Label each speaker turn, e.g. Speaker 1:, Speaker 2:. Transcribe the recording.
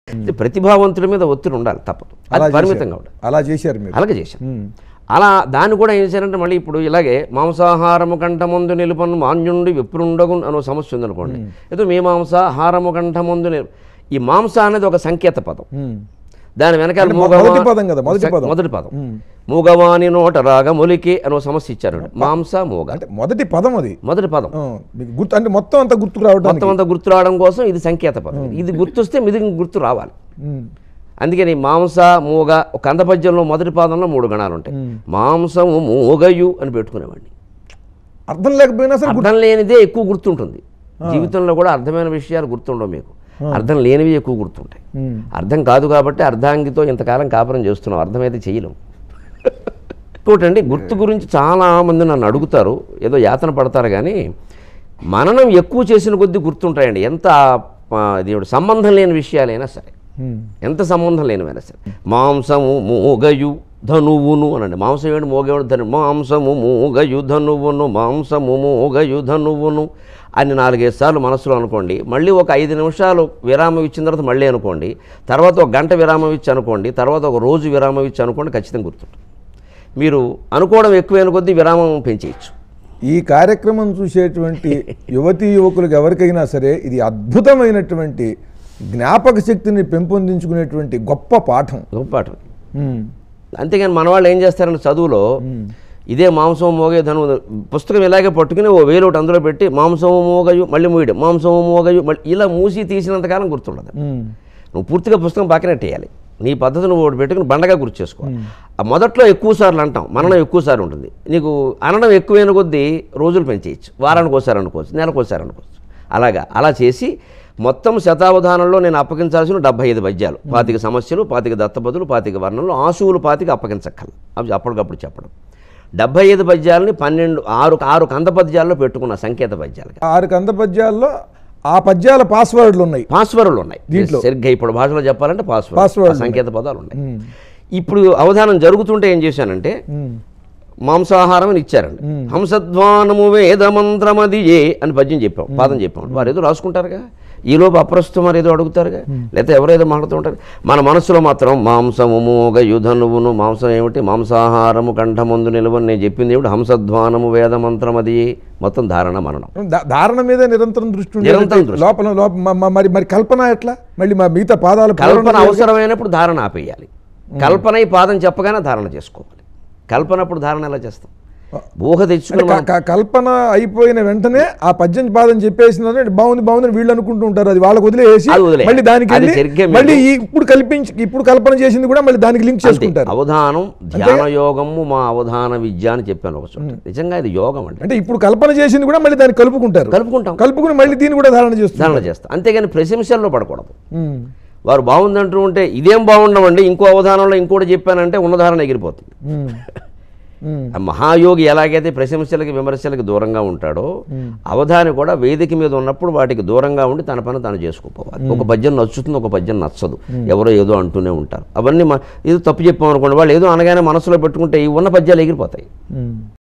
Speaker 1: ప్రతిభావంతుల మీద ఒత్తిడి ఉండాలి, తప్పదు, అది పరిమితంగా ఉండాలి.
Speaker 2: అలా చేశారు మీరు.
Speaker 1: అలాగే చేశారు. అలా దాన్ని కూడా ఏం చేశారంటే మళ్ళీ ఇప్పుడు ఇలాగే మాంసాహారము కంట ముందు నిలుపను మాన్యుండి విప్రుండగు అనో సమస్య ఉందనుకోండి. ఏదో మీ మాంసాహారము కంట ముందు ఈ మాంస అనేది ఒక సంకేత పదం, దాని వెనకాల మొదటి పదం మూగవాని నోట రాగ మొలికి అనో సమస్య ఇచ్చారు. మాంస మూగ
Speaker 2: అంటే మొదటి పదం, అది మొదటి
Speaker 1: పదం
Speaker 2: గుర్తు, అంటే మొత్తం అంతా గుర్తుకు రావడం,
Speaker 1: మొత్తం అంతా గుర్తు రావడం కోసం ఇది సంకేత పదం. ఇది గుర్తొస్తే మిది గుర్తు రావాలి. అందుకని మాంస మూగ ఒక కందపద్యంలో మొదటి పాదంలో 3 గణాలు ఉంటాయి. మాంసము మూగయు అని పెట్టుకునేవాడిని.
Speaker 2: అర్థం లేకపోయినా సరే
Speaker 1: అర్థం లేనిదే ఎక్కువ గుర్తుంటుంది. జీవితంలో కూడా అర్థమైన విషయాలు గుర్తుండవు, మీకు అర్థం లేనివి ఎక్కువ గుర్తుంటాయి. అర్థం కాదు కాబట్టి అర్ధాంగితో ఇంతకాలం కాపురం చేస్తున్నాం, అర్థమైతే చేయలేం. ఇంకోటండి, గుర్తు గురించి చాలామంది నన్ను అడుగుతారు, ఏదో యాతన పడతారు, కానీ మననం ఎక్కువ చేసిన కొద్దీ గుర్తుంటాయండి. ఎంత దేవుడు సంబంధం లేని విషయాలైనా సరే, ఎంత సంబంధం లేనివైనా సరే. మాంసము మూగయు ధనువును అనండి. మాంసం ఏడు మోగేవాడు ధను. మాంసము మూగయు ధనువును, మాంసము మూగయు ధనువును అని 4-5 సార్లు మనసులో అనుకోండి. మళ్ళీ ఒక 5 నిమిషాలు విరామం ఇచ్చిన తర్వాత మళ్ళీ అనుకోండి, తర్వాత 1 గంట విరామం ఇచ్చి అనుకోండి, తర్వాత 1 రోజు విరామం ఇచ్చి అనుకోండి, ఖచ్చితంగా గుర్తుంటుంది. మీరు అనుకోవడం ఎక్కువైన కొద్దీ విరామం పెంచేయచ్చు.
Speaker 2: ఈ కార్యక్రమం చూసేటువంటి యువతీ యువకులకు ఎవరికైనా సరే ఇది అద్భుతమైనటువంటి జ్ఞాపక శక్తిని పెంపొందించుకునేటువంటి గొప్ప పాఠం.
Speaker 1: అంతేగాని మన వాళ్ళు ఏం చేస్తారంటే చదువులో ఇదే మాంసం మోగే ధను పుస్తకం ఇలాగే పట్టుకుని 1000 ఒకటి అందులో పెట్టి మాంసం మోగయు మళ్ళీ మూయడం, మాంసం మోగయు మళ్ళీ ఇలా మూసి తీసినంతకాలం గుర్తుండదు. నువ్వు పూర్తిగా పుస్తకం పక్కనెట్టేయాలి. నీ పద్ధతి నువ్వు ఒకటి పెట్టుకుని బండగా గుర్తు చేసుకో. ఆ మొదట్లో ఎక్కువ సార్లు అంటాం, మననం ఎక్కువ సార్లు ఉంటుంది. నీకు అనడం ఎక్కువైన కొద్దీ రోజులు పెంచేయచ్చు. వారానికి ఒకసారి అనుకోవచ్చు, నెలకు ఒకసారి అనుకోవచ్చు. అలా చేసి మొత్తం శతావధానంలో నేను అప్పగించాల్సిన 75 పద్యాలు, 25 సమస్యలు, 25 దత్తపదులు, 25 వర్ణనలు, ఆశువులు 25 అప్పగించక్కలు. అవి అప్పటికప్పుడు చెప్పడం. 75 పద్యాలని 6 కంద పద్యాల్లో పెట్టుకున్న సంకేత పద్యాలు.
Speaker 2: 6 కంద పద్యాల్లో ఆ పద్యాల పాస్వర్డ్లు ఉన్నాయి
Speaker 1: దీంట్లో. సరిగ్గా ఇప్పుడు భాషలో చెప్పాలంటే పాస్వర్డ్ సంకేత పదాలు ఉన్నాయి. ఇప్పుడు అవధానం జరుగుతుంటే ఏం చేశానంటే మాంసాహారం అని ఇచ్చారండి. హంసధ్వానము వేద మంత్రమది ఏ అని పద్యం చెప్పాం, పాదం చెప్పాం. వారు ఏదో రాసుకుంటారుగా, ఈలోపు అప్రస్తుతం మరి ఏదో అడుగుతారుగా, లేకపోతే ఎవరేదో మాట్లాడుతూ ఉంటారు. మన మనసులో మాత్రం మాంసము మూగ యుధనువును, మాంసం ఏమిటి, మాంసాహారము కంఠమందు నిలువని నేను చెప్పింది ఏమిటి, హంసధ్వానము వేద మంత్రమది, మొత్తం ధారణ మననం.
Speaker 2: ధారణ మీద నిరంతరం దృష్టి లోపల. మరి కల్పన ఎట్లా? మళ్ళీ మిగతా పాదాలు
Speaker 1: కల్పన అవసరమైనప్పుడు ధారణ ఆపేయాలి. కల్పన ఈ పాదం చెప్పగానే ధారణ చేసుకోవాలి. కల్పనప్పుడు ధారణ ఎలా చేస్తాం? ఊహ తెచ్చుకుని
Speaker 2: కల్పన అయిపోయిన వెంటనే ఆ పద్యం పాదం చెప్పేసిన బాగుంది వీళ్ళు అనుకుంటూ ఉంటారు, అది వాళ్ళకి వదిలేసి మళ్ళీ దానికి మళ్ళీ ఇప్పుడు కల్పన చేసింది కూడా మళ్ళీ దానికి లింక్ చేసుకుంటారు.
Speaker 1: అవధానం ధ్యాన యోగము మా అవధాన విద్య అని చెప్పాను ఒక చోట. నిజంగా ఇది యోగం అంటే
Speaker 2: ఇప్పుడు కల్పన చేసింది కూడా మళ్ళీ దాన్ని కలుపుకుని మళ్ళీ దీన్ని కూడా ధారణ చేస్తాం.
Speaker 1: అంతేగాని ప్రశంసల్లో పడకూడదు. వారు బాగుందంటూ ఉంటే ఇదేం బాగుండవండి, ఇంకో అవధానంలో ఇంకోటి చెప్పానంటే ఉన్నధారణ ఎగిరిపోతుంది. మహాయోగి ఎలాగైతే ప్రశంసలకి విమర్శలకి దూరంగా ఉంటాడో, అవధాని కూడా వేదిక మీద ఉన్నప్పుడు వాటికి దూరంగా ఉండి తన పని తాను చేసుకోవాలి. ఒక పద్యం నచ్చుతుంది, ఒక పద్యం నచ్చదు, ఎవరో ఏదో అంటూనే ఉంటారు. అవన్నీ ఏదో తప్పు చెప్పామనుకోండి, వాళ్ళు ఏదో అనగానే మనసులో పెట్టుకుంటే ఈ ఉన్న పద్యాలు ఎగిరిపోతాయి.